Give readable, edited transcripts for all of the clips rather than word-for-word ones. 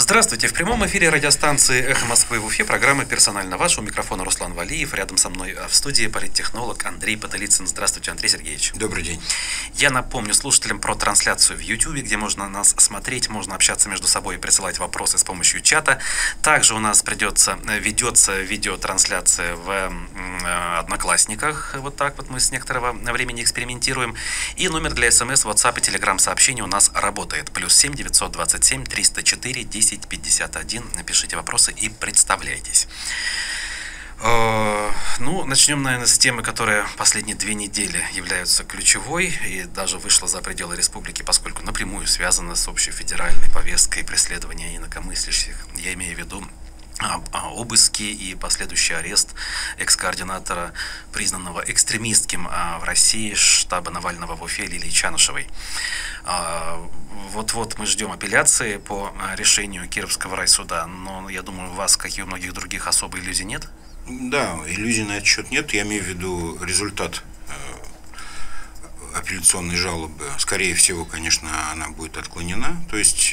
Здравствуйте! В прямом эфире радиостанции «Эхо Москвы» в Уфе программа «Персонально ваш». У микрофона Руслан Валиев. Рядом со мной в студии политтехнолог Андрей Потылицын. Здравствуйте, Андрей Сергеевич. Добрый день. Я напомню слушателям про трансляцию в YouTube, где можно нас смотреть, можно общаться между собой и присылать вопросы с помощью чата. Также у нас ведется видеотрансляция в Одноклассниках. Вот так вот мы с некоторого времени экспериментируем. И номер для СМС, WhatsApp и Telegram сообщений у нас работает. +7 927 304 10 51. Напишите вопросы и представляйтесь. Ну, начнем, наверное, с темы, которая последние 2 недели являются ключевой и даже вышла за пределы республики, поскольку напрямую связана с общей федеральной повесткой преследования инакомыслящих. Я имею в виду обыски и последующий арест экс-координатора, признанного экстремистским в России, штаба Навального в Уфе Лилии Чанышевой. Вот-вот мы ждем апелляции по решению Кировского райсуда, но я думаю, у вас, как и у многих других, особой иллюзий нет? Да, иллюзий на этот счет нет. Я имею в виду результат апелляционной жалобы. Скорее всего, конечно, она будет отклонена. То есть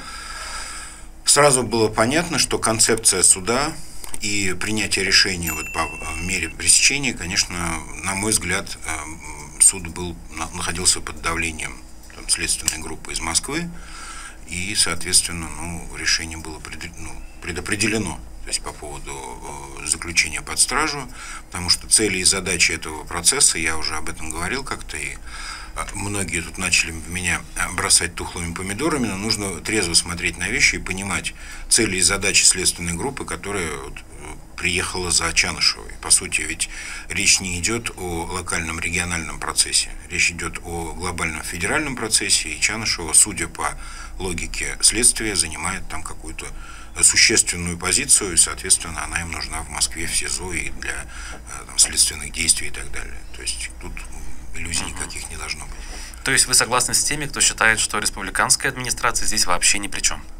сразу было понятно, что концепция суда и принятие решения вот по мере пресечения, конечно, на мой взгляд, суд находился под давлением следственной группы из Москвы, и, соответственно, решение было предопределено, то есть по поводу заключения под стражу, потому что цели и задачи этого процесса, я уже об этом говорил как-то, и многие тут начали меня бросать тухлыми помидорами, но нужно трезво смотреть на вещи и понимать цели и задачи следственной группы, которая приехала за Чанышевой. По сути, ведь речь не идет о локальном региональном процессе, речь идет о глобальном федеральном процессе, и Чанышева, судя по логике следствия, занимает там какую-то существенную позицию, и, соответственно, она им нужна в Москве, в СИЗО и для следственных действий и так далее. То есть тут иллюзий никаких не должно быть. То есть вы согласны с теми, кто считает, что республиканская администрация здесь вообще ни при чем?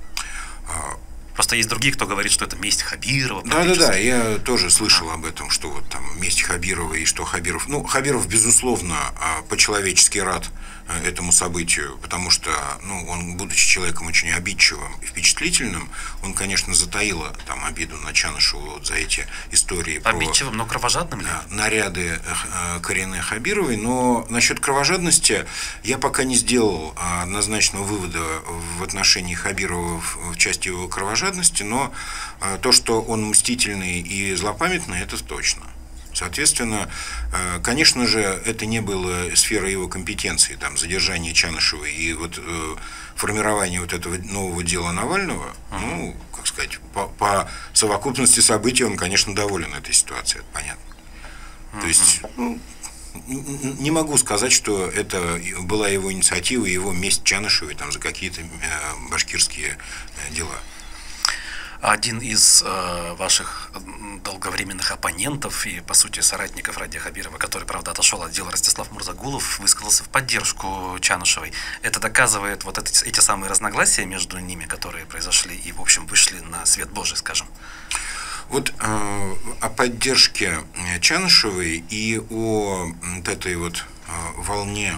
Просто есть другие, кто говорит, что это месть Хабирова. Да, я тоже слышал об этом, что вот там месть Хабирова и что Хабиров... Хабиров, безусловно, по-человечески рад этому событию, потому что, он, будучи человеком очень обидчивым и впечатлительным, он, конечно, затаил там обиду на Чанышеву за эти истории обидчивым, но кровожадным ли? Наряды Карине Хабировой, но насчет кровожадности я пока не сделал однозначного вывода в отношении Хабирова в части его кровожадности, но то, что он мстительный и злопамятный, это точно. Соответственно, конечно же, это не было сферой его компетенции, там, задержание Чанышевой и вот формирование вот этого нового дела Навального, как сказать, по совокупности событий он, конечно, доволен этой ситуацией, это понятно. То есть, не могу сказать, что это была его инициатива, его месть Чанышевой там, за какие-то башкирские дела. Один из ваших долговременных оппонентов и, по сути, соратников Радия Хабирова, который, правда, отошел от дела, Ростислав Мурзагулов, высказался в поддержку Чанышевой. Это доказывает вот эти самые разногласия между ними, которые произошли и, в общем, вышли на свет Божий, скажем. Вот о поддержке Чанышевой и о вот этой вот волне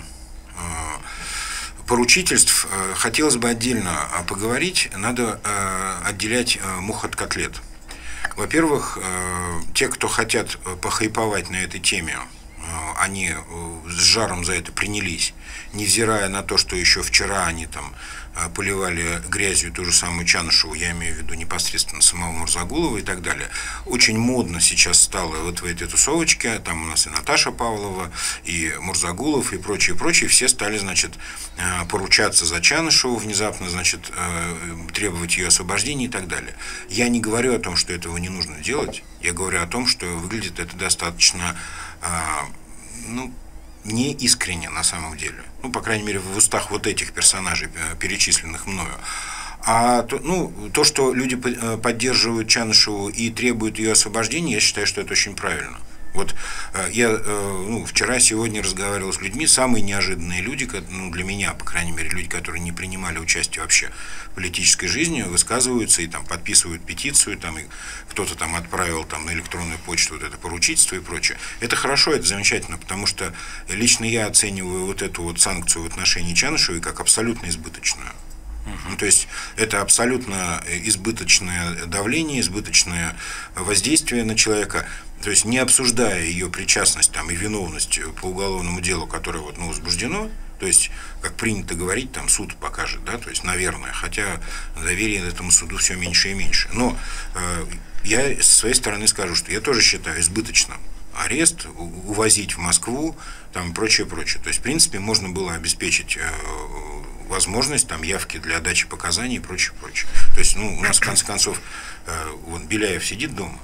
поручительств хотелось бы отдельно поговорить. Надо отделять мух от котлет. Во-первых, те, кто хотят похайповать на этой теме, они с жаром за это принялись, невзирая на то, что еще вчера они там поливали грязью ту же самую Чанышеву, я имею в виду непосредственно самого Мурзагулова и так далее. Очень модно сейчас стало вот в этой тусовочке, там у нас и Наташа Павлова, и Мурзагулов, и прочие, все стали, значит, поручаться за Чанышеву, внезапно, значит, требовать ее освобождения и так далее. Я не говорю о том, что этого не нужно делать, я говорю о том, что выглядит это достаточно, не искренне на самом деле. По крайней мере, в устах вот этих персонажей, перечисленных мною. А то, что люди поддерживают Чанышеву и требуют ее освобождения, я считаю, что это очень правильно. Вот я вчера, сегодня разговаривал с людьми, самые неожиданные люди, для меня, по крайней мере, люди, которые не принимали участие вообще в политической жизни, высказываются и там подписывают петицию, там, и кто-то там отправил там, на электронную почту вот это поручительство и прочее. Это хорошо, это замечательно, потому что лично я оцениваю вот эту вот санкцию в отношении Чанышевой как абсолютно избыточную. Ну, то есть это абсолютно избыточное давление, избыточное воздействие на человека. То есть не обсуждая ее причастность там, и виновность по уголовному делу, которое вот, ну, возбуждено, то есть, как принято говорить, там суд покажет, да, то есть, наверное, хотя доверие этому суду все меньше и меньше. Но я со своей стороны скажу, что я тоже считаю избыточным арест, увозить в Москву, там, прочее, прочее. То есть, в принципе, можно было обеспечить возможность там явки для дачи показаний и прочее, прочее. То есть, ну, у нас, в конце концов, вон, Беляев сидит дома.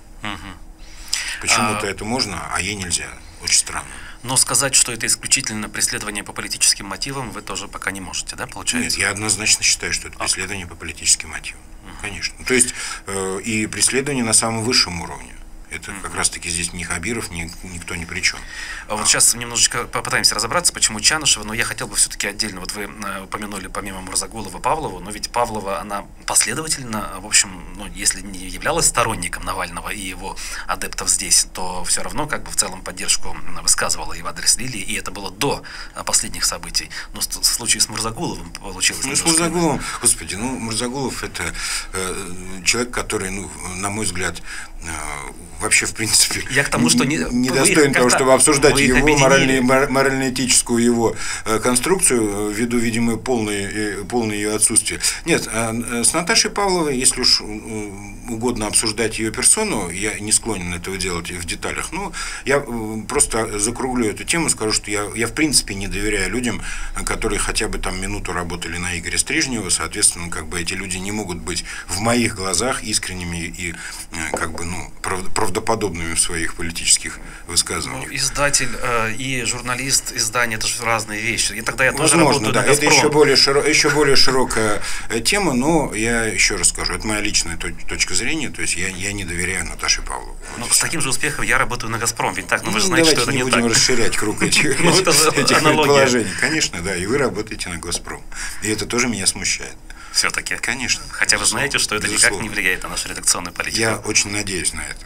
Почему-то это можно, а ей нельзя. Очень странно. Но сказать, что это исключительно преследование по политическим мотивам, вы тоже пока не можете, да, получается? Нет, я однозначно считаю, что это преследование по политическим мотивам. Конечно. То есть и преследование на самом высшем уровне. Это как раз-таки здесь ни Хабиров, никто ни при чем. Вот сейчас немножечко попытаемся разобраться, почему Чанышева, но я хотел бы все-таки отдельно, вот вы упомянули помимо Мурзагулова Павлову, но ведь Павлова, она последовательно, в общем, ну, если не являлась сторонником Навального и его адептов здесь, то все равно как бы в целом поддержку высказывала и в адрес Лилии, и это было до последних событий. Но в случае с Мурзагуловым получилось... Ну, с Мурзагуловым, господи, ну, Мурзагулов это человек, который, ну, на мой взгляд, вообще, в принципе, я к тому, что не достоин того, чтобы обсуждать его морально-этическую его конструкцию, ввиду, видимо, полное ее отсутствие. Нет, с Наташей Павловой, если уж угодно обсуждать ее персону, я не склонен этого делать в деталях, но я просто закруглю эту тему, скажу, что я в принципе не доверяю людям, которые хотя бы там минуту работали на Игоря Стрижнева, соответственно, как бы эти люди не могут быть в моих глазах искренними и как бы, ну, правдоподобными в своих политических высказываниях. Ну, издатель и журналист издания — это же разные вещи. И тогда я тоже Возможно, работаю да, на это «Газпром». еще более широкая тема, но я еще раз скажу, это моя личная точка зрения, то есть я не доверяю Наташе Павловой. Но с таким же успехом я работаю на «Газпром», ведь так, ну вы же Ну, знаете, что это давайте не не так. будем расширять круг этих предположений. Конечно, да, и вы работаете на «Газпром». И это тоже меня смущает. Все-таки. Конечно. Хотя вы знаете, что это никак не влияет на нашу редакционную политику. Я очень надеюсь на это.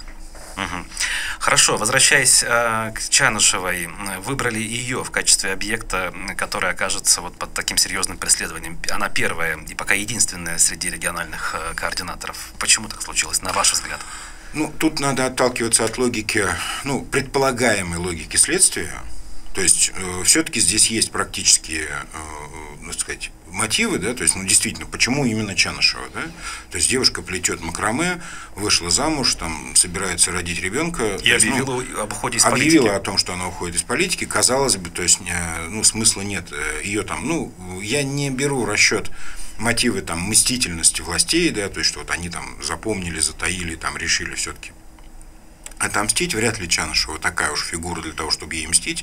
Хорошо, возвращаясь к Чанышевой, выбрали ее в качестве объекта, который окажется вот под таким серьезным преследованием. Она первая и пока единственная среди региональных координаторов. Почему так случилось, на ваш взгляд? Ну, тут надо отталкиваться от логики, ну, предполагаемой логики следствия. То есть, все-таки здесь есть практические, так сказать, мотивы, да, то есть, ну, действительно, почему именно Чанышева, да? То есть, девушка плетет макраме, вышла замуж, там, собирается родить ребенка. И объявила об уходе из политики. Объявила о том, что она уходит из политики, казалось бы, то есть, ну, смысла нет ее там, ну, я не беру в расчет мотивы там мстительности властей, да, то есть, что вот они там запомнили, затаили, там, решили все-таки отомстить. Вряд ли Чанышева такая уж фигура для того, чтобы ей мстить.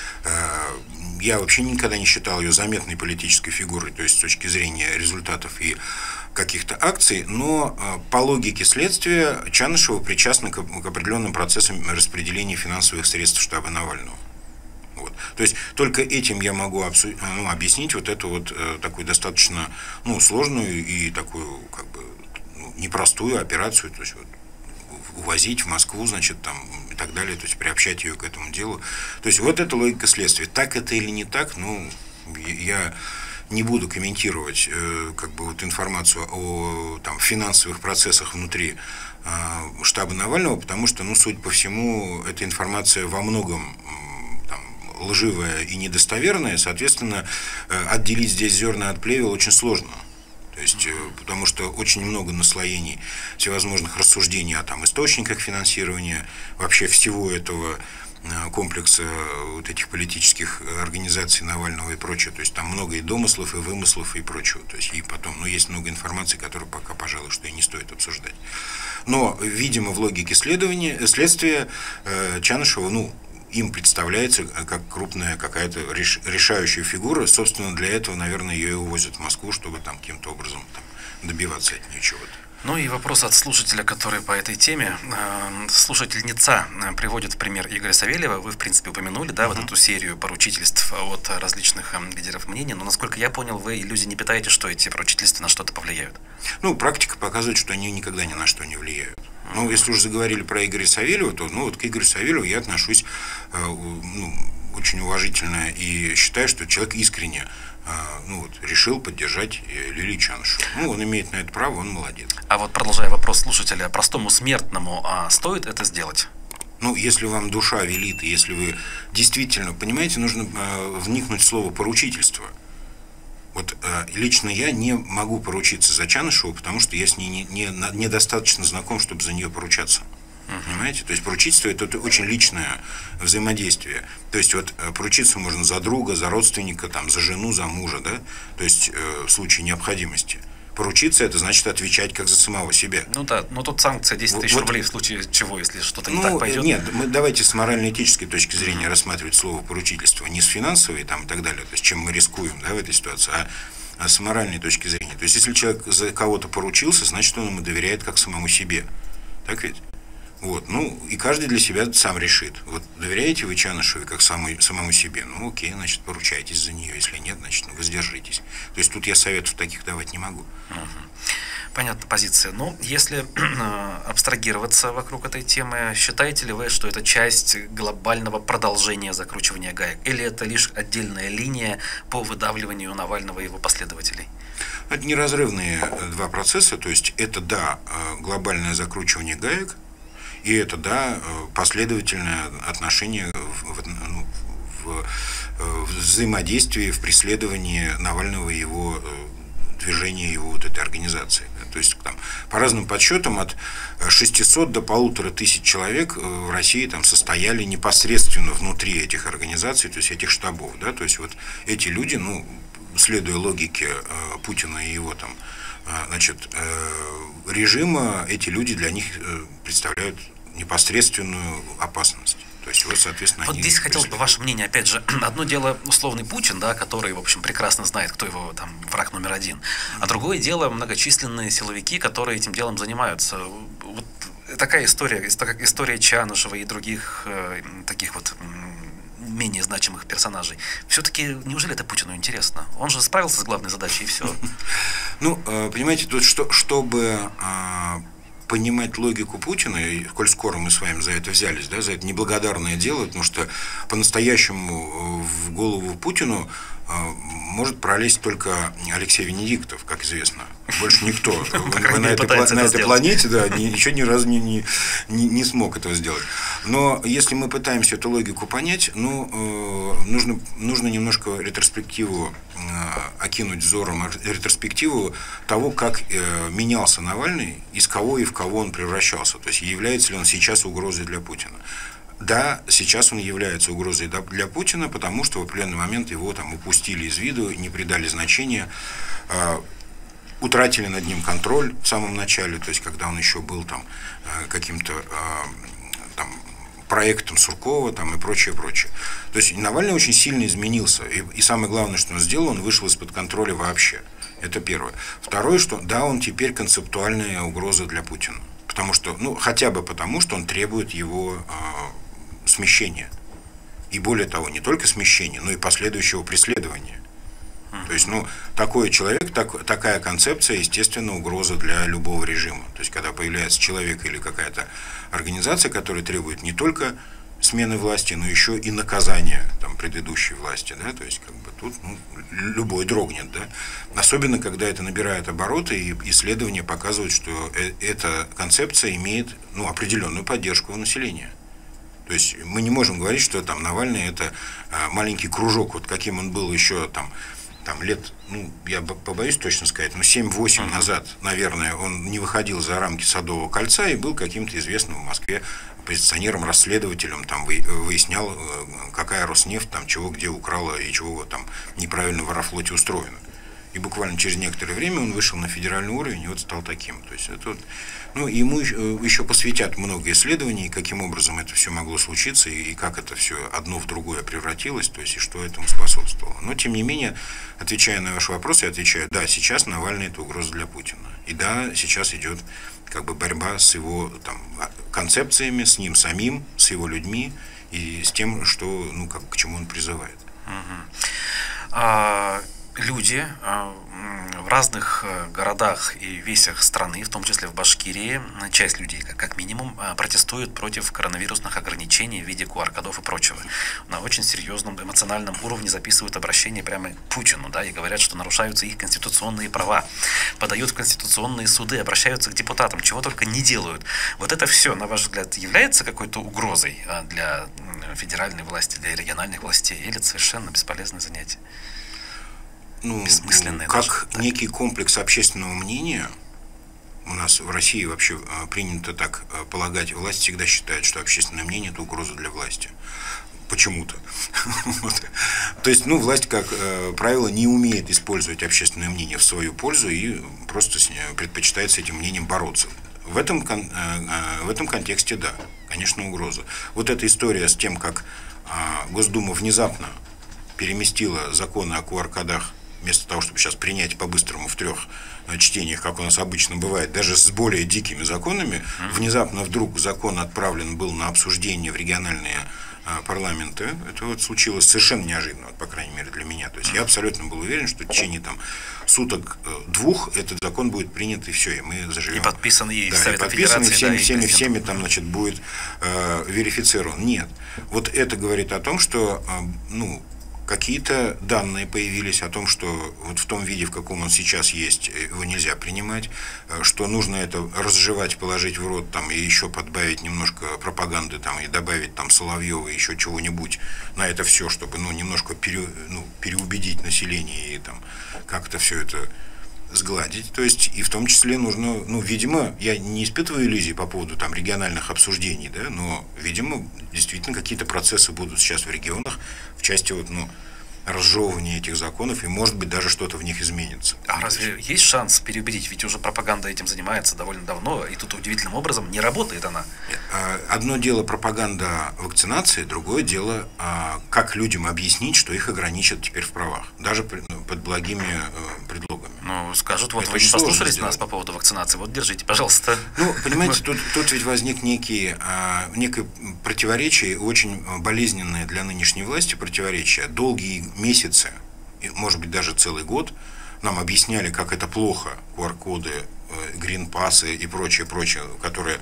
Я вообще никогда не считал ее заметной политической фигурой, то есть с точки зрения результатов и каких-то акций, но по логике следствия Чанышева причастна к определенным процессам распределения финансовых средств штаба Навального. Вот. То есть только этим я могу объяснить вот эту вот такую достаточно, ну, сложную и такую как бы, ну, непростую операцию, то есть вот, увозить в Москву, значит, там, и так далее, то есть приобщать ее к этому делу. То есть вот это логика следствия. Так это или не так, ну, я не буду комментировать как бы вот информацию о там, финансовых процессах внутри штаба Навального, потому что, ну, судя по всему, эта информация во многом там, лживая и недостоверная, соответственно, отделить здесь зерна от плевел очень сложно. То есть, потому что очень много наслоений всевозможных рассуждений о там, источниках финансирования, вообще всего этого комплекса вот этих политических организаций Навального и прочее. То есть там много и домыслов, и вымыслов, и прочего. То есть и потом, ну, есть много информации, которую пока, пожалуй, что и не стоит обсуждать. Но, видимо, в логике следствия Чанышева, ну, им представляется как крупная какая-то решающая фигура. Собственно, для этого, наверное, ее и увозят в Москву, чтобы там каким-то образом там, добиваться от нее чего-то. Ну и вопрос от слушателя, который по этой теме. Слушательница приводит в пример Игоря Савельева. Вы, в принципе, упомянули, да, вот эту серию поручительств от различных лидеров мнений. Но, насколько я понял, вы иллюзий не питаете, что эти поручительства на что-то повлияют? Ну, практика показывает, что они никогда ни на что не влияют. Ну, если уже заговорили про Игоря Савельева, то, ну, вот к Игорю Савельеву я отношусь, ну, очень уважительно и считаю, что человек искренне решил поддержать Лилию Чанышеву. Он имеет на это право, он молодец. А вот продолжая вопрос слушателя, простому смертному, стоит это сделать? Если вам душа велит, и если вы действительно, понимаете, нужно вникнуть в слово поручительство. Лично я не могу поручиться за Чанышеву, потому что я с ней недостаточно знаком, чтобы за нее поручаться. Понимаете? То есть поручительство – это очень личное взаимодействие. То есть поручиться можно за друга, за родственника, за жену, за мужа, да? То есть в случае необходимости. Поручиться – это значит отвечать как за самого себя. Тут санкция 10 тысяч рублей в случае чего, если что-то не так пойдет. Нет, давайте с морально-этической точки зрения рассматривать слово поручительство, не с финансовой и так далее, то есть чем мы рискуем, да, в этой ситуации, а с моральной точки зрения. То есть если человек за кого-то поручился, значит он ему доверяет как самому себе. Так ведь? И каждый для себя сам решит. Доверяете вы Чанышевой как самому себе? Окей, значит, поручайтесь за нее. Если нет, значит, воздержитесь. То есть тут я советов таких давать не могу. Понятна позиция. Если абстрагироваться вокруг этой темы, считаете ли вы, что это часть глобального продолжения закручивания гаек? Или это лишь отдельная линия по выдавливанию Навального и его последователей? Это неразрывные два процесса. То есть это, да, глобальное закручивание гаек, и это, да, последовательное отношение в взаимодействии, в преследовании Навального и его движения, его этой организации. То есть по разным подсчетам от 600 до 1500 человек в России состояли непосредственно внутри этих организаций, то есть этих штабов. Да? То есть эти люди, следуя логике Путина и его режима, эти люди для них представляют непосредственную опасность. То есть, соответственно, здесь хотелось бы ваше мнение, опять же, одно дело условный Путин, да, который, в общем, прекрасно знает, кто его враг номер один, а другое дело многочисленные силовики, которые этим делом занимаются. Такая история Чанышева и других таких менее значимых персонажей. Все-таки неужели это Путину интересно? Он же справился с главной задачей, и все. Понимаете, тут чтобы понимать логику Путина, и коль скоро мы с вами за это взялись, да, за это неблагодарное дело, потому что по-настоящему в голову Путину может пролезть только Алексей Венедиктов, как известно. Больше никто на этой планете, да, еще ни разу не смог этого сделать. Но если мы пытаемся эту логику понять, нужно немножко ретроспективу окинуть взором, ретроспективу того, как менялся Навальный, из кого и в кого он превращался. То есть является ли он сейчас угрозой для Путина. Да, сейчас он является угрозой для Путина, потому что в определенный момент его упустили из виду, не придали значения, утратили над ним контроль в самом начале, то есть когда он еще был каким-то проектом Суркова и прочее. То есть Навальный очень сильно изменился, и самое главное, что он сделал, он вышел из-под контроля вообще. Это первое. Второе, что да, он теперь концептуальная угроза для Путина. Потому что, хотя бы потому, что он требует его смещения. И более того, не только смещения, но и последующего преследования. То есть, такой человек, такая концепция, естественно, угроза для любого режима. То есть, когда появляется человек или какая-то организация, которая требует не только смены власти, но еще и наказания предыдущей власти, да, то есть тут любой дрогнет, да. Особенно когда это набирает обороты, и исследования показывают, что эта концепция имеет определенную поддержку у населения. То есть мы не можем говорить, что Навальный это маленький кружок, каким он был еще лет, я побоюсь точно сказать, 7-8 назад, наверное, он не выходил за рамки Садового кольца и был каким-то известным в Москве оппозиционером, расследователем, выяснял, какая Роснефть чего где украла и чего неправильно в Аэрофлоте устроено. И буквально через некоторое время он вышел на федеральный уровень и стал таким. То есть это ему еще посвятят много исследований, каким образом это все могло случиться и как это все одно в другое превратилось, то есть и что этому способствовало. Но тем не менее, отвечая на ваш вопрос, я отвечаю: да, сейчас Навальный это угроза для Путина. И да, сейчас идет борьба с его концепциями, с ним самим, с его людьми и с тем, что к чему он призывает. Люди В разных городах и весях страны, в том числе в Башкирии, часть людей, как минимум, протестуют против коронавирусных ограничений в виде QR-кодов и прочего. На очень серьезном эмоциональном уровне записывают обращение прямо к Путину, да, и говорят, что нарушаются их конституционные права, подают в конституционные суды, обращаются к депутатам, чего только не делают. Вот это все, на ваш взгляд, является какой-то угрозой для федеральной власти, для региональных властей, или это совершенно бесполезное занятие? Бессмысленное как даже, некий комплекс общественного мнения. У нас в России вообще принято так полагать, власть всегда считает, что общественное мнение – это угроза для власти. Почему-то. То есть, власть, как правило, не умеет использовать общественное мнение в свою пользу и просто предпочитает с этим мнением бороться. В этом контексте, да, конечно, угроза. Вот эта история с тем, как Госдума внезапно переместила законы о QR-кодах, вместо того, чтобы сейчас принять по-быстрому в 3 чтениях, как у нас обычно бывает, даже с более дикими законами, внезапно вдруг закон отправлен был на обсуждение в региональные парламенты. Это вот случилось совершенно неожиданно, по крайней мере для меня. То есть я абсолютно был уверен, что в течение суток-двух этот закон будет принят, и все, и мы заживем. И подписан, и да, Советом подписан, Федерации, всеми там, значит, будет верифицирован. Нет. Вот это говорит о том, что какие-то данные появились о том, что вот в том виде, в каком он сейчас есть, его нельзя принимать, что нужно это разжевать, положить в рот там, и еще подбавить немножко пропаганды там, и добавить там Соловьева и еще чего-нибудь на это все, чтобы немножко переубедить население и там как-то все это сгладить. То есть и в том числе нужно, видимо, я не испытываю иллюзий по поводу там региональных обсуждений, да, но, видимо, действительно какие-то процессы будут сейчас в регионах в части разжевывания этих законов, и, может быть, даже что-то в них изменится. А разве есть шанс переубедить? Ведь уже пропаганда этим занимается довольно давно, и тут удивительным образом не работает она. Одно дело пропаганда вакцинации, другое дело, как людям объяснить, что их ограничат теперь в правах, даже под благими предлогами. Скажут, вот вы не послушались нас по поводу вакцинации, вот держите, пожалуйста. Понимаете, тут ведь возник некое противоречие, очень болезненное для нынешней власти противоречие. Долгие месяцы, может быть, даже целый год нам объясняли, как это плохо, QR-коды, грин-пассы и прочее, которые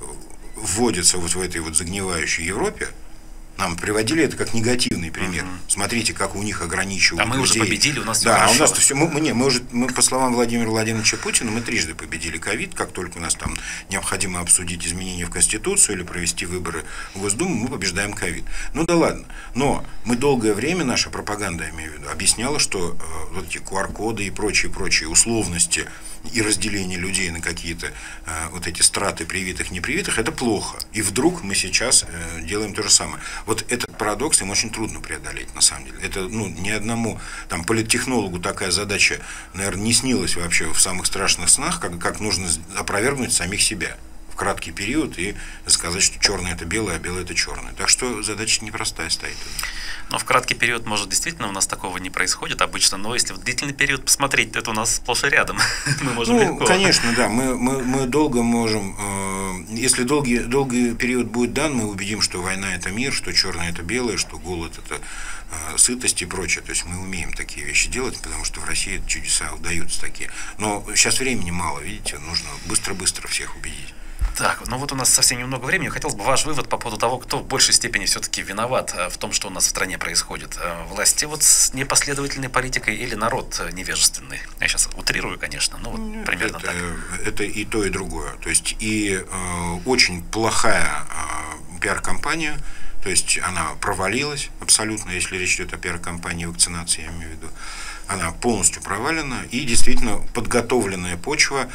вводятся вот в этой вот загнивающей Европе. Нам приводили это как негативный пример. Смотрите, как у них ограничивают людей. А мы уже победили, у нас все хорошо. Да, у нас все. Мы, по словам Владимира Владимировича Путина, мы трижды победили ковид. Как только у нас там необходимо обсудить изменения в Конституцию или провести выборы в Госдуму, мы побеждаем ковид. Да ладно. Но мы долгое время, наша пропаганда, я имею в виду, объясняла, что вот эти QR-коды и прочие условности и разделение людей на какие-то вот эти страты привитых, непривитых, это плохо. И вдруг мы сейчас делаем то же самое. Вот этот парадокс им очень трудно преодолеть, на самом деле. Это ни одному там политтехнологу такая задача, наверное, не снилась вообще в самых страшных снах, как нужно опровергнуть самих себя в краткий период и сказать, что черное это белое, а белое это черное. Так что задача непростая стоит. Но в краткий период, может, действительно у нас такого не происходит обычно, но если в длительный период посмотреть, это у нас сплошь и рядом. Мы можем легко. Конечно, да. Мы долго можем, если долгий период будет дан, мы убедим, что война это мир, что черное это белое, что голод это сытость и прочее. То есть мы умеем такие вещи делать, потому что в России чудеса удаются такие. Но сейчас времени мало, видите, нужно быстро-быстро всех убедить. Так, вот у нас совсем немного времени. Хотелось бы ваш вывод по поводу того, кто в большей степени все-таки виноват в том, что у нас в стране происходит. Власти вот с непоследовательной политикой или народ невежественный? Я сейчас утрирую, конечно, но вот примерно так. Это и то, и другое. То есть и очень плохая пиар-компания, то есть она провалилась абсолютно, если речь идет о пиар-компании вакцинации, я имею в виду. Она полностью провалена, и действительно подготовленная почва,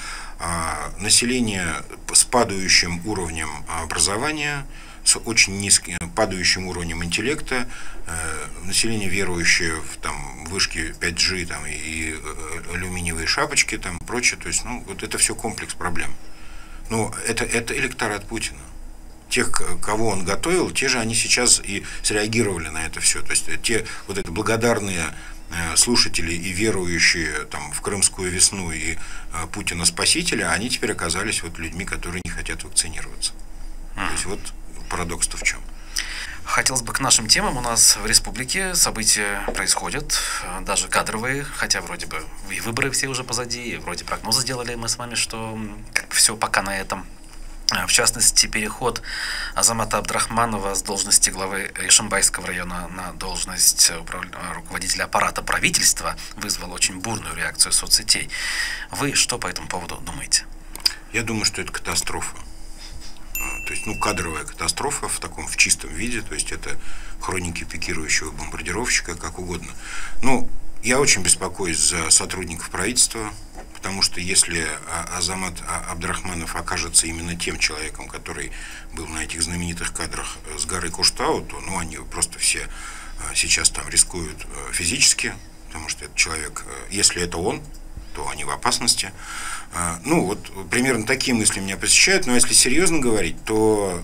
население с падающим уровнем образования, с очень низким падающим уровнем интеллекта, население, верующее в вышки 5G и алюминиевые шапочки, прочее. То есть, вот это все комплекс проблем. Но это электорат Путина. Тех, кого он готовил, те же они сейчас и среагировали на это все. То есть те вот это благодарные слушатели и верующие в Крымскую весну и Путина спасителя, они теперь оказались людьми, которые не хотят вакцинироваться. То есть вот парадокс-то в чем. Хотелось бы к нашим темам. У нас в республике события происходят, даже кадровые, хотя вроде бы и выборы все уже позади, и вроде прогнозы сделали мы с вами, что все пока на этом. В частности, переход Азамата Абдрахманова с должности главы Ишимбайского района на должность руководителя аппарата правительства вызвал очень бурную реакцию соцсетей. Вы что по этому поводу думаете? Я думаю, что это катастрофа. То есть, кадровая катастрофа в чистом виде, то есть это хроники пикирующего бомбардировщика, как угодно. Я очень беспокоюсь за сотрудников правительства, потому что если Азамат Абдрахманов окажется именно тем человеком, который был на этих знаменитых кадрах с горы Куштау, то они просто все сейчас там рискуют физически, потому что этот человек, если это он, то они в опасности. Примерно такие мысли меня посещают, но если серьезно говорить, то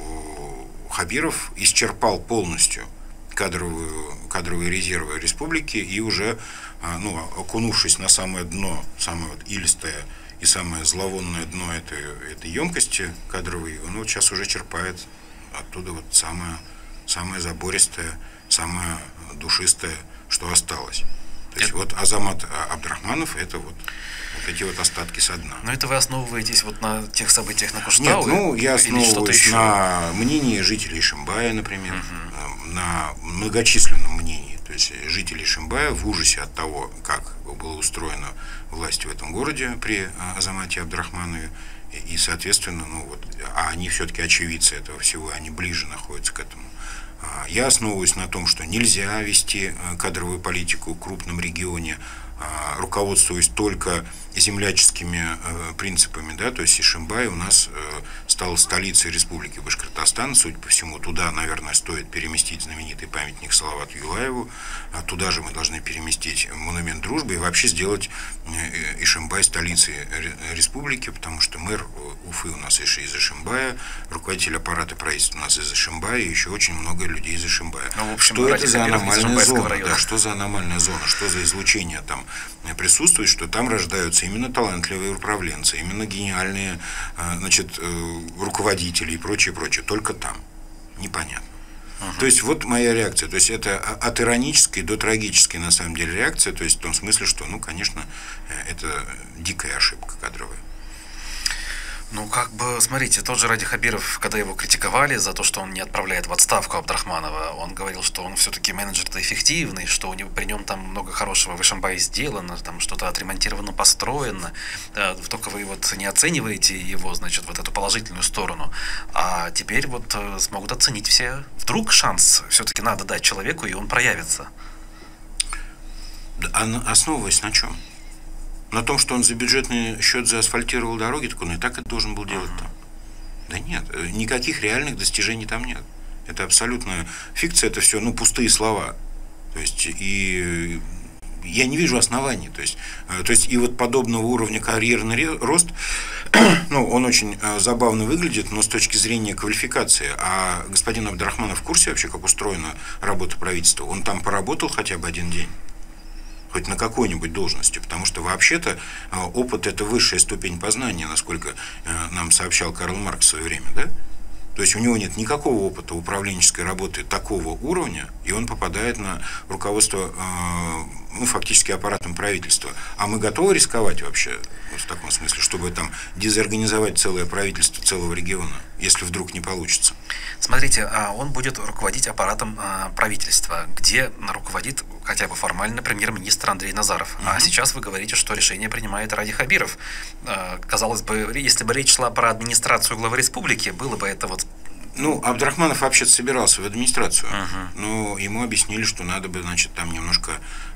Хабиров исчерпал полностью кадровые резервы республики и уже, окунувшись на самое дно, самое илистое и самое зловонное дно этой емкости кадровой, он сейчас уже черпает оттуда самое забористое, самое душистое, что осталось. То есть Азамат Абдрахманов — это вот эти остатки со дна. Но это вы основываетесь на тех событиях на Куштау? Нет, я основываюсь на мнении жителей Ишимбая, например, на многочисленном мнении. То есть жители Ишимбая в ужасе от того, как была устроена власть в этом городе при Азамате Абдрахманове. И, соответственно, они все-таки очевидцы этого всего, они ближе находятся к этому. Я основываюсь на том, что нельзя вести кадровую политику в крупном регионе, руководствуясь только земляческими принципами, да, то есть Ишимбай у нас стал столицей республики Башкортостан, судя по всему, туда, наверное, стоит переместить знаменитый памятник Салавату Юлаеву, туда же мы должны переместить монумент дружбы и вообще сделать Ишимбай столицей республики, потому что мэр Уфы у нас из Ишимбая, руководитель аппарата правительства у нас из Ишимбая, и еще очень много людей из Ишимбая. Что это за аномальная зона? Да, что за аномальная зона, что за излучение там присутствует, что там рождаются именно талантливые управленцы, именно гениальные, руководители и прочее, прочее. Только там. Непонятно. То есть моя реакция. То есть это от иронической до трагической на самом деле реакция. То есть в том смысле, что, конечно, это дикая ошибка кадровая. Смотрите, тот же Ради Хабиров, когда его критиковали за то, что он не отправляет в отставку Абдрахманова, он говорил, что он все-таки менеджер-то эффективный, что при нем там много хорошего в Ишимбае сделано, там что-то отремонтировано, построено, только вы не оцениваете его, эту положительную сторону, а теперь смогут оценить все. Вдруг шанс все-таки надо дать человеку, и он проявится. Основываясь на чем? На том, что он за бюджетный счет заасфальтировал дороги, так он и так это должен был делать там. Да нет, никаких реальных достижений там нет. Это абсолютная фикция, это все, пустые слова. То есть, и я не вижу оснований. То есть и подобного уровня карьерный рост, он очень забавно выглядит, но с точки зрения квалификации. А господин Абдрахманов в курсе вообще, как устроена работа правительства? Он там поработал хотя бы один день? Хоть на какой-нибудь должности, потому что вообще-то опыт — это высшая ступень познания, насколько нам сообщал Карл Маркс в свое время, да? То есть у него нет никакого опыта управленческой работы такого уровня, и он попадает на руководство фактически аппаратом правительства. А мы готовы рисковать вообще в таком смысле, чтобы там дезорганизовать целое правительство целого региона, если вдруг не получится? Смотрите, он будет руководить аппаратом правительства, где руководит хотя бы формально премьер-министр Андрей Назаров. А сейчас вы говорите, что решение принимает Ради Хабиров. Казалось бы, если бы речь шла про администрацию главы республики, было бы это Абдрахманов вообще-то собирался в администрацию, но ему объяснили, что надо бы, там немножко,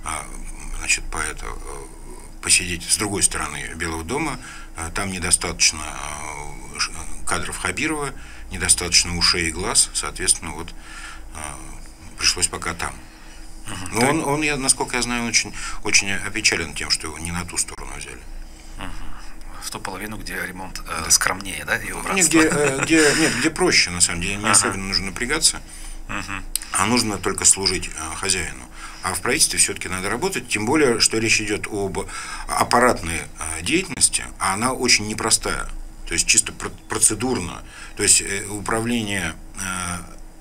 посидеть с другой стороны Белого дома. Там недостаточно кадров Хабирова, недостаточно ушей и глаз, соответственно, пришлось пока там. Но он, насколько я знаю, очень, очень опечален тем, что его не на ту сторону взяли. В ту половину, где ремонт скромнее, да, и убранство? Где проще, на самом деле, не особенно нужно напрягаться, а нужно только служить хозяину. А в правительстве все-таки надо работать, тем более, что речь идет об аппаратной деятельности, а она очень непростая, то есть чисто процедурно. То есть управление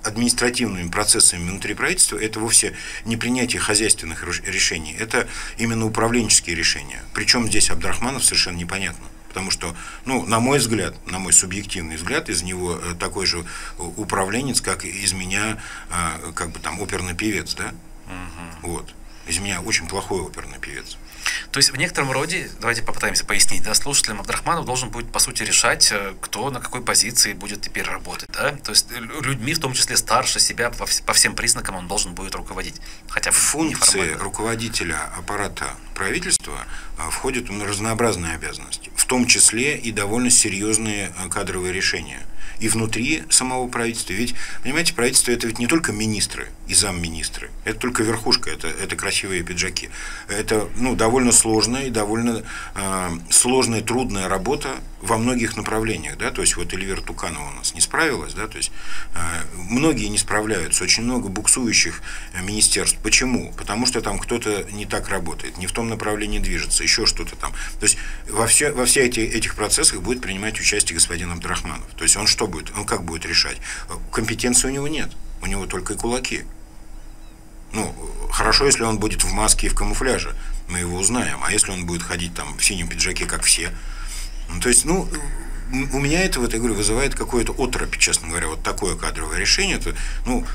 административными процессами внутри правительства, это вовсе не принятие хозяйственных решений, это именно управленческие решения. Причем здесь Абдрахманов совершенно непонятно. Потому что, ну, на мой взгляд, на мой субъективный взгляд, из него такой же управленец, как из меня, как бы там, оперный певец, да? Вот. Из меня очень плохой оперный певец. То есть в некотором роде, давайте попытаемся пояснить, да, слушателям, Абдрахманов должен будет, по сути, решать, кто на какой позиции будет теперь работать, да? То есть людьми, в том числе старше себя, по всем признакам он должен будет руководить. Хотя бы функции руководителя аппарата правительства входят в разнообразные обязанности, в том числе и довольно серьезные кадровые решения. И внутри самого правительства. Ведь, понимаете, правительство это ведь не только министры и замминистры, это только верхушка, это красивые пиджаки. Это, ну, довольно сложная и довольно сложная, трудная работа во многих направлениях. Да? То есть вот Эльвира Туканова у нас не справилась, да? То есть многие не справляются, очень много буксующих министерств. Почему? Потому что там кто-то не так работает, не в том направлении движется, еще что-то там. То есть во все этих процессах будет принимать участие господин Абдрахманов. То есть он что будет? Он как будет решать? Компетенции у него нет. У него только и кулаки. Ну, хорошо, если он будет в маске и в камуфляже. Мы его узнаем. А если он будет ходить там в синем пиджаке, как все? Ну, то есть, ну, у меня это, вот, я говорю, вызывает какое-то оторопь, честно говоря, вот такое кадровое решение. То, ну,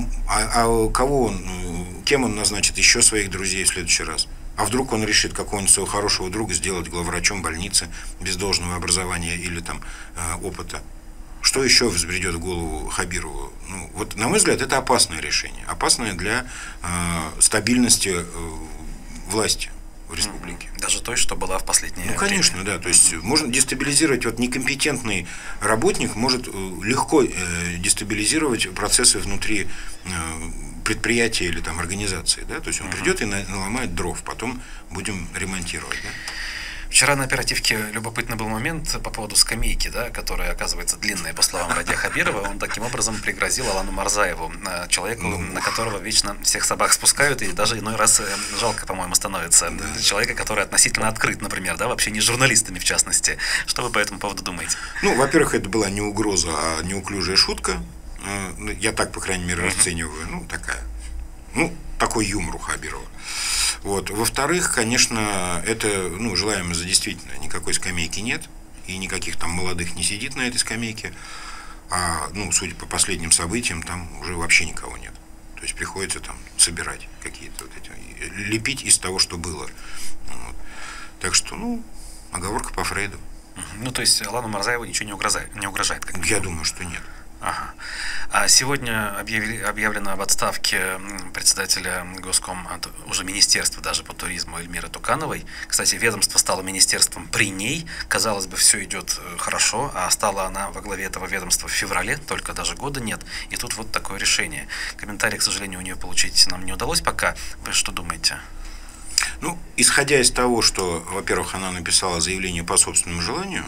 кого он, кем он назначит еще своих друзей в следующий раз? А вдруг он решит какого-нибудь своего хорошего друга сделать главврачом больницы без должного образования или там опыта? Что еще взбредет в голову Хабирову? Ну, вот, на мой взгляд, это опасное решение. Опасное для стабильности власти в республике. Даже той, что была в последнее время. Ну, конечно, да. То есть можно дестабилизировать, вот некомпетентный работник может легко дестабилизировать процессы внутри предприятия или там организации. Да? То есть он придет и наломает дров, потом будем ремонтировать. Да? Вчера на оперативке любопытный был момент по поводу скамейки, да, которая, оказывается, длинная, по словам Радия Хабирова. Он таким образом пригрозил Алану Марзаеву, человеку, на которого вечно всех собак спускают, и даже иной раз жалко, по-моему, становится. Да. Человека, который относительно открыт, например, да, вообще не с журналистами, в частности. Что вы по этому поводу думаете? Ну, во-первых, это была не угроза, а неуклюжая шутка. Я так, по крайней мере, расцениваю. Ну, такая. Ну, такой юмор у Хабирова. Вот. Во-вторых, конечно, это, ну, желаемо за действительно. Никакой скамейки нет, и никаких там молодых не сидит на этой скамейке. А, ну, судя по последним событиям, там уже вообще никого нет. То есть приходится там собирать какие-то вот эти, лепить из того, что было. Вот. Так что, ну, оговорка по Фрейду. Ну, то есть Алану Марзаеву ничего не угрожает? Как я думаю, что нет. Ага. А сегодня объявлено об отставке председателя Госком, уже министерства даже по туризму Эльмиры Тукановой. Кстати, ведомство стало министерством при ней. Казалось бы, все идет хорошо, а стала она во главе этого ведомства в феврале, только даже года нет. И тут вот такое решение. Комментарий, к сожалению, у нее получить нам не удалось пока. Вы что думаете? Ну, исходя из того, что, во-первых, она написала заявление по собственному желанию,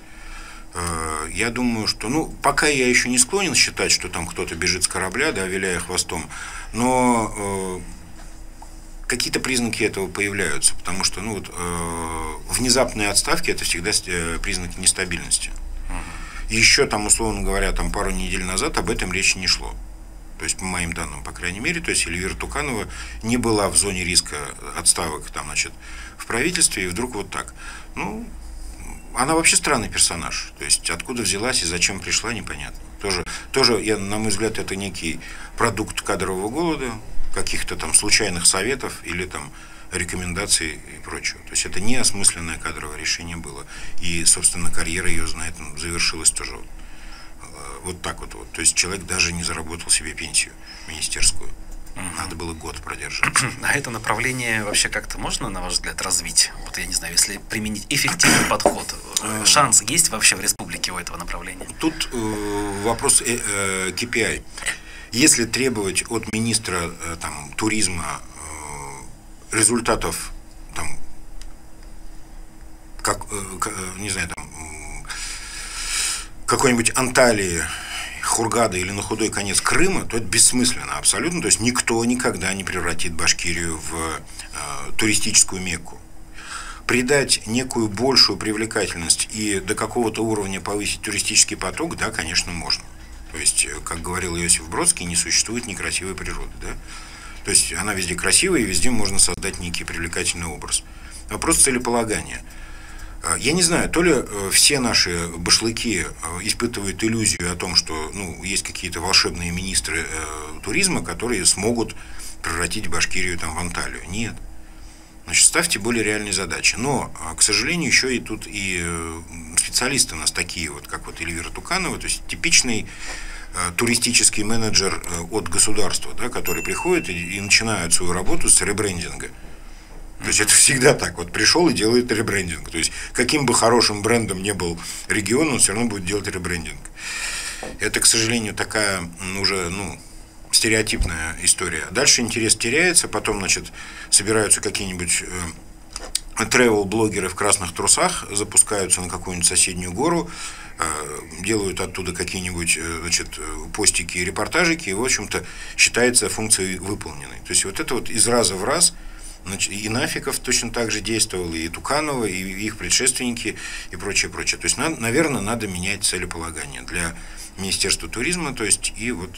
я думаю, что, ну, пока я еще не склонен считать, что там кто-то бежит с корабля, да, виляя хвостом, но какие-то признаки этого появляются, потому что, ну, вот, внезапные отставки – это всегда признаки нестабильности. И еще там, условно говоря, там пару недель назад об этом речи не шло. То есть, по моим данным, по крайней мере, то есть Эльвира Туканова не была в зоне риска отставок там, значит, в правительстве, и вдруг вот так. Ну, она вообще странный персонаж. То есть откуда взялась и зачем пришла, непонятно. Тоже, на мой взгляд, это некий продукт кадрового голода, каких-то там случайных советов или там рекомендаций и прочего. То есть это неосмысленное кадровое решение было. И, собственно, карьера ее, на этом завершилась тоже вот так вот. То есть человек даже не заработал себе пенсию министерскую. Надо было год продержаться. А это направление вообще как-то можно, на ваш взгляд, развить? Вот я не знаю, если применить эффективный подход, шанс есть вообще в республике у этого направления? Тут вопрос KPI. Если требовать от министра там, туризма результатов, там, не знаю, там, какой-нибудь Анталии, Хургады или на худой конец Крыма, то это бессмысленно абсолютно. То есть никто никогда не превратит Башкирию в туристическую Мекку. Придать некую большую привлекательность и до какого-то уровня повысить туристический поток, да, конечно, можно. То есть, как говорил Иосиф Бродский, не существует некрасивой природы. Да? То есть она везде красивая, и везде можно создать некий привлекательный образ. Вопрос целеполагания. Я не знаю, то ли все наши башлыки испытывают иллюзию о том, что есть какие-то волшебные министры туризма, которые смогут превратить Башкирию в Анталию. Нет. Значит, ставьте более реальные задачи. Но, к сожалению, еще и тут и специалисты у нас такие, как Эльвира Туканова, то есть типичный туристический менеджер от государства, да, который приходит и начинает свою работу с ребрендинга. То есть это всегда так. Пришел и делает ребрендинг. То есть каким бы хорошим брендом ни был регион, он все равно будет делать ребрендинг. Это, к сожалению, такая уже, стереотипная история. Дальше интерес теряется, потом, собираются какие-нибудь тревел-блогеры в красных трусах, запускаются на какую-нибудь соседнюю гору, делают оттуда какие-нибудь, постики и репортажики, и, в общем-то, считается функцией выполненной. То есть это из раза в раз. И Нафиков точно так же действовал, и Туканова, и их предшественники, и прочее, прочее. То есть, наверное, надо менять целеполагание для Министерства туризма, то есть,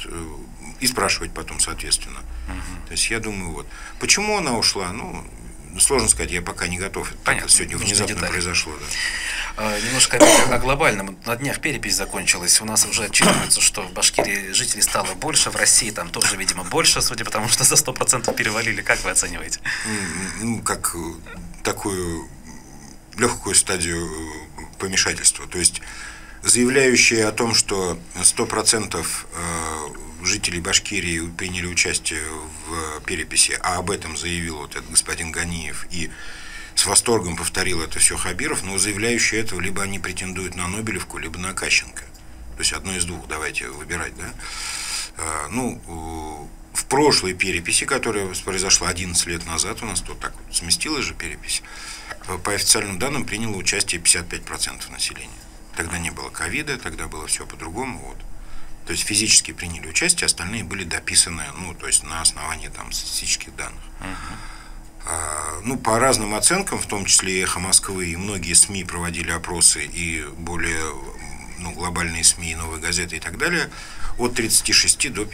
и спрашивать потом, соответственно. То есть, я думаю, Почему она ушла? Сложно сказать, я пока не готов. Понятно, это сегодня внезапно произошло. Да. Немножко о глобальном. На днях перепись закончилась. У нас уже отчитывается, что в Башкирии жителей стало больше, в России там тоже, видимо, больше, судя по тому, что за 100% перевалили. Как вы оцениваете? Как такую легкую стадию помешательства. То есть заявляющие о том, что 100% жителей Башкирии приняли участие в переписи, а об этом заявил этот господин Ганиев и с восторгом повторил это все Хабиров, но заявляющие этого либо они претендуют на Нобелевку, либо на Кащенко. То есть одно из двух, давайте выбирать. Да? В прошлой переписи, которая произошла 11 лет назад, у нас тут так сместилась же перепись, по официальным данным приняло участие 55% населения. Тогда не было ковида, тогда было все по-другому. То есть физически приняли участие, остальные были дописаны, то есть на основании статистических данных. По разным оценкам, в том числе и «Эхо Москвы», и многие СМИ проводили опросы, и более глобальные СМИ, и «Новые газеты» и так далее, от 36 до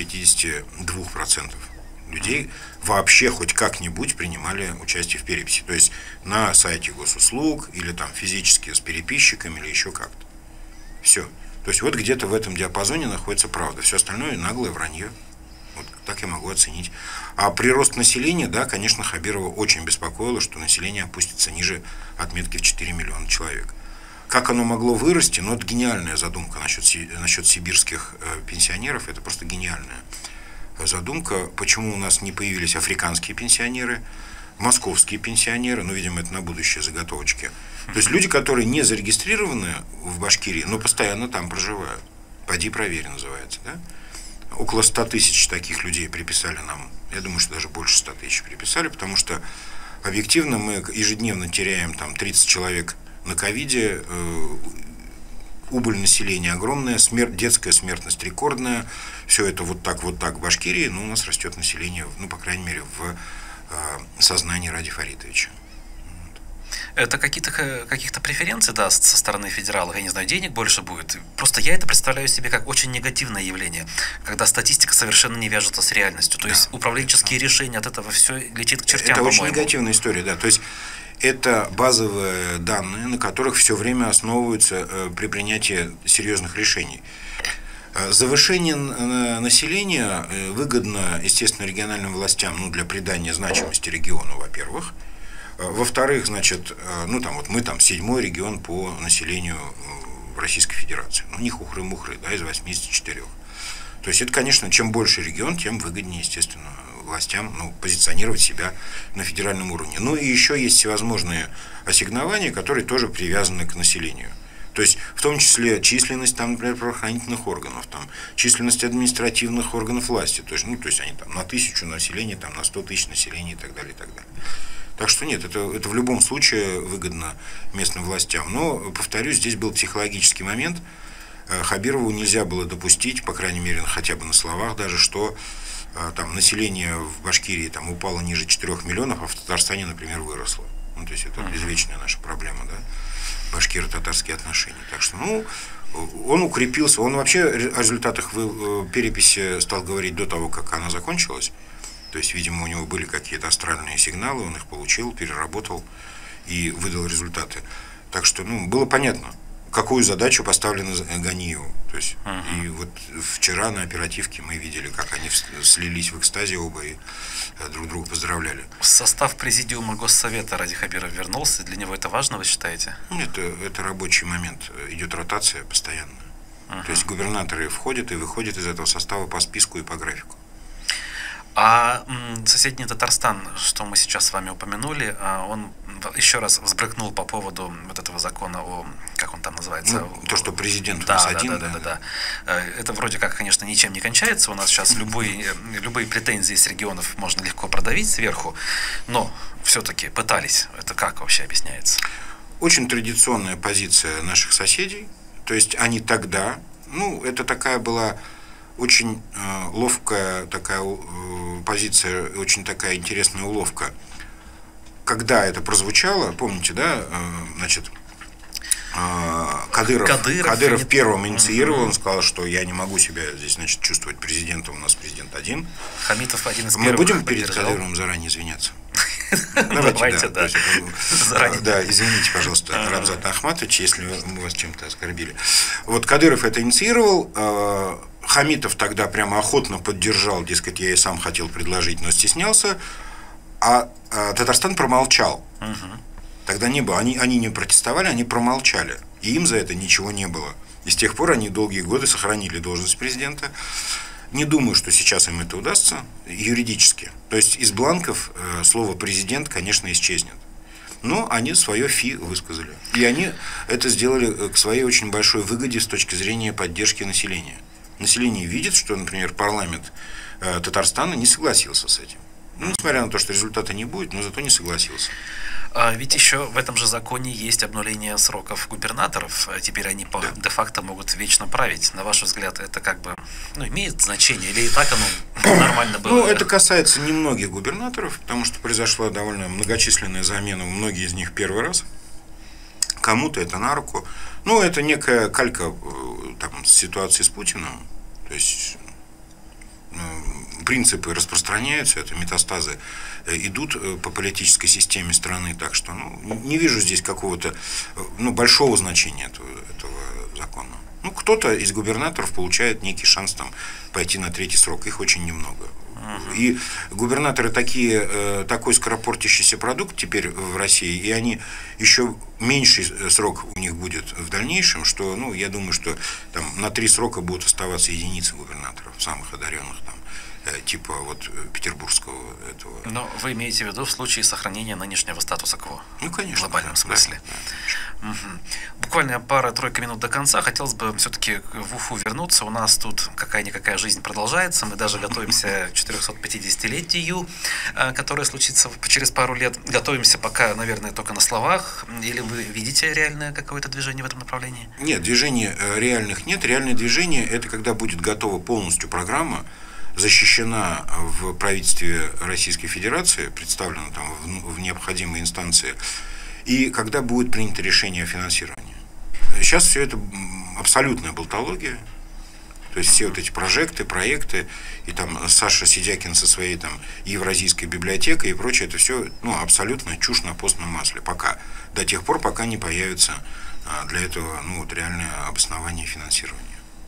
52% людей вообще хоть как-нибудь принимали участие в переписи. То есть на сайте госуслуг, или физически с переписчиками, или еще как-то. Все. То есть где-то в этом диапазоне находится правда. Все остальное наглое вранье. Так я могу оценить. А прирост населения, да, конечно, Хабирова очень беспокоило, что население опустится ниже отметки в 4 миллиона человек. Как оно могло вырасти? Это гениальная задумка насчет сибирских пенсионеров. Это просто гениальная задумка. Почему у нас не появились африканские пенсионеры, московские пенсионеры, видимо, это на будущее заготовочки. То есть люди, которые не зарегистрированы в Башкирии, но постоянно там проживают. Поди проверь, называется, да? Около 100 тысяч таких людей приписали нам. Я думаю, что даже больше 100 тысяч приписали, потому что объективно мы ежедневно теряем 30 человек на ковиде, убыль населения огромная, детская смертность рекордная. Все это вот так в Башкирии, но у нас растет население, по крайней мере, в сознании Ради Фаритовича. Это каких-то преференций даст со стороны федералов, я не знаю, денег больше будет. Просто я это представляю себе как очень негативное явление, когда статистика совершенно не вяжется с реальностью. То есть управленческие решения от этого все летит к чертям, это очень негативная история, да. То есть это базовые данные, на которых все время основываются при принятии серьезных решений. Завышение населения выгодно, естественно, региональным властям, для придания значимости региону, во-первых. Во-вторых, мы 7-й регион по населению в Российской Федерации. Не хухры-мухры, да, из 84. То есть это, конечно, чем больше регион, тем выгоднее, естественно, властям позиционировать себя на федеральном уровне. И еще есть всевозможные ассигнования, которые тоже привязаны к населению. То есть в том числе численность, например, правоохранительных органов, численность административных органов власти. То есть они на 1000 населения, на 100 тысяч населения и так далее, и так далее. Так что нет, это в любом случае выгодно местным властям. Но, повторюсь, здесь был психологический момент. Хабирову нельзя было допустить, по крайней мере, хотя бы на словах даже, что население в Башкирии упало ниже 4 миллионов, а в Татарстане, например, выросло. То есть это извечная наша проблема, да, башкиро-татарские отношения. Так что, Он укрепился, он вообще о результатах переписи стал говорить до того, как она закончилась. То есть, видимо, у него были какие-то астральные сигналы, он их получил, переработал и выдал результаты. Так что, ну, было понятно, какую задачу поставлена Ганиеву. То есть, и вот вчера на оперативке мы видели, как они слились в экстазе оба и друг друга поздравляли. В состав президиума Госсовета Ради Хабиров вернулся. Для него это важно, вы считаете? Нет, это рабочий момент. Идет ротация постоянно. То есть губернаторы входят и выходят из этого состава по списку и по графику. А соседний Татарстан, что мы сейчас с вами упомянули, он еще раз взбрыкнул по поводу вот этого закона о, как он там называется? Ну, то, что президент у да, нас да, один. Да. Это вроде как, конечно, ничем не кончается. У нас сейчас любые претензии с регионов можно легко продавить сверху, но все-таки пытались. Это как вообще объясняется? Очень традиционная позиция наших соседей. То есть они тогда, ну, это такая была очень ловкая такая позиция, очень такая интересная уловка. Когда это прозвучало, помните, да, значит, Кадыров первым инициировал, он сказал, что я не могу себя здесь, значит, чувствовать президентом, у нас президент один. Хамитов один из Мы первых будем перед поддержал. Кадыровым заранее извиняться? Давайте, да. Да, извините, пожалуйста, Рамзат Ахматович, если мы вас чем-то оскорбили. Вот Кадыров это инициировал, Хамитов тогда прямо охотно поддержал, дескать, я и сам хотел предложить, но стеснялся, а Татарстан промолчал. Тогда не было, они не протестовали, они промолчали, и им за это ничего не было. И с тех пор они долгие годы сохранили должность президента. Не думаю, что сейчас им это удастся юридически. То есть из бланков слово «президент», конечно, исчезнет. Но они свое фи высказали. И они это сделали к своей очень большой выгоде с точки зрения поддержки населения. Население видит, что, например, парламент Татарстана не согласился с этим. Ну, несмотря на то, что результата не будет, но зато не согласился. Ведь еще в этом же законе есть обнуление сроков губернаторов. Теперь они де-факто могут вечно править. На ваш взгляд, это как бы имеет значение? Или и так оно нормально было? Ну, это касается немногих губернаторов, потому что произошла довольно многочисленная замена, многие из них первый раз. Кому-то это на руку. Ну, это некая калька там, ситуации с Путиным. То есть принципы распространяются, это метастазы идут по политической системе страны, так что не вижу здесь какого-то большого значения этого закона. Ну, кто-то из губернаторов получает некий шанс там пойти на третий срок, их очень немного. И губернаторы такой скоропортящийся продукт теперь в России, и они еще меньший срок у них будет в дальнейшем, что, я думаю, что там на 3 срока будут оставаться единицы губернаторов, самых одаренных там, типа вот петербургского этого. Но вы имеете в виду в случае сохранения нынешнего статуса кво? Ну, конечно. В глобальном смысле. Да. Буквально пара-тройка минут до конца. Хотелось бы все-таки в Уфу вернуться. У нас тут какая-никакая жизнь продолжается. Мы даже готовимся к 450-летию, которое случится через пару лет. Готовимся пока, наверное, только на словах. Или вы видите реальное какое-то движение в этом направлении? Нет, движений реальных нет. Реальное движение – это когда будет готова полностью программа, защищена в правительстве Российской Федерации, представлена там в необходимой инстанции, и когда будет принято решение о финансировании. Сейчас все это абсолютная болтология, то есть все вот эти проекты, и там Саша Сидякин со своей там Евразийской библиотекой и прочее, это все абсолютно чушь на постном масле, пока, до тех пор, пока не появится для этого реальное обоснование финансирования.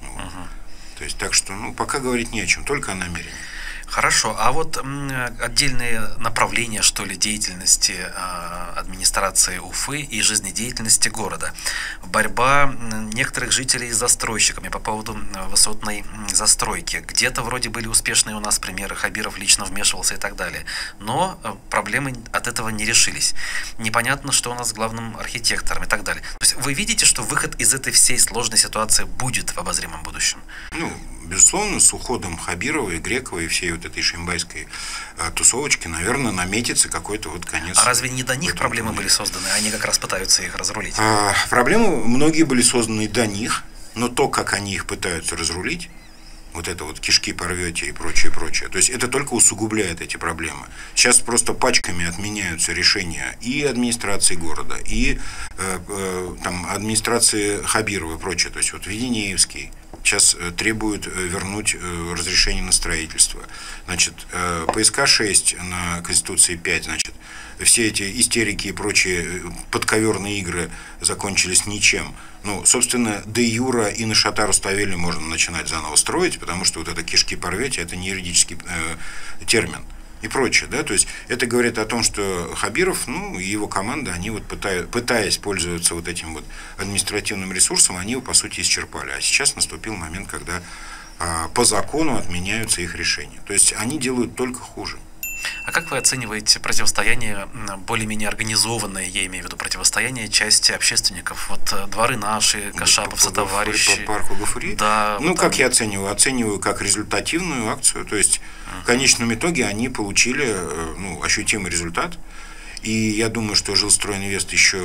То есть, так что, пока говорить не о чем, только о намерении. Хорошо, а вот отдельные направления, что ли, деятельности администрации Уфы и жизнедеятельности города. Борьба некоторых жителей с застройщиками по поводу высотной застройки. Где-то вроде были успешные у нас примеры, Хабиров лично вмешивался и так далее. Но проблемы от этого не решились. Непонятно, что у нас с главным архитектором и так далее. То есть вы видите, что выход из этой всей сложной ситуации будет в обозримом будущем? Безусловно, с уходом Хабирова и Грекова и всей вот этой шимбайской тусовочки, наверное, наметится какой-то конец. А разве не до них проблемы были созданы? Они как раз пытаются их разрулить. Проблемы многие были созданы до них, но то, как они их пытаются разрулить, вот это вот кишки порвете и прочее, прочее. То есть это только усугубляет эти проблемы. Сейчас просто пачками отменяются решения и администрации города, и там администрации Хабирова и прочее. То есть вот Веденеевский сейчас требуют вернуть разрешение на строительство. Значит, ПСК-6 на Конституции 5, значит, все эти истерики и прочие подковерные игры закончились ничем. Ну, собственно, де юра и на Шата Руставели можно начинать заново строить, потому что вот это кишки порвете, это не юридический термин и прочее, да, то есть это говорит о том, что Хабиров, ну, и его команда, они вот пытаясь пользоваться вот этим вот административным ресурсом, они его, по сути, исчерпали. А сейчас наступил момент, когда по закону отменяются их решения. То есть они делают только хуже. А как вы оцениваете противостояние, более-менее организованное, я имею в виду противостояние части общественников? Вот дворы наши, Кашапов, сотоварищи. По парку Гафури? Да. Ну, вот как я оцениваю? Оцениваю как результативную акцию. То есть, в конечном итоге они получили ощутимый результат. И я думаю, что Жилстройинвест еще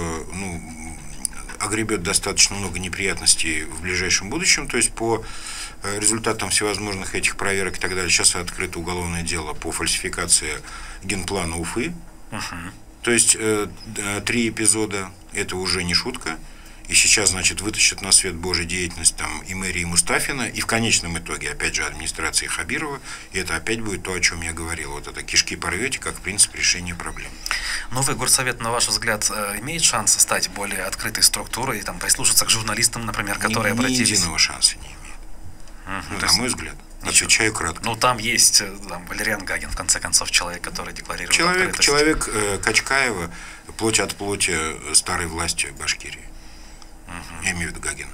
огребет достаточно много неприятностей в ближайшем будущем. То есть, по результатам всевозможных этих проверок и так далее, сейчас открыто уголовное дело по фальсификации генплана Уфы. То есть 3 эпизода, это уже не шутка. И сейчас, значит, вытащат на свет Божий деятельность там и мэрии Мустафина, и в конечном итоге, опять же, администрации Хабирова. И это опять будет то, о чем я говорил. Вот это кишки порвете, как принцип решения проблем. Новый горсовет, на ваш взгляд, имеет шанс стать более открытой структурой, там, прислушаться к журналистам, например, которые обратились? Ни единого шанса не имеет. На мой взгляд. Отвечаю кратко. Ну, там есть Валериан Гагин, в конце концов, человек, который декларирует открытость. Человек Качкаева, плоть от плоти старой власти Башкирии. Я имею в виду Гагина.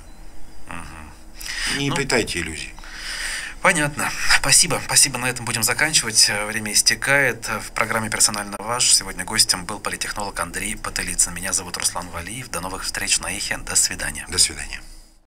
Не питайте иллюзий. Понятно. Спасибо. Спасибо. На этом будем заканчивать. Время истекает. В программе «Персонально ваш» сегодня гостем был политтехнолог Андрей Потылицын. Меня зовут Руслан Валиев. До новых встреч на Эхе. До свидания. До свидания.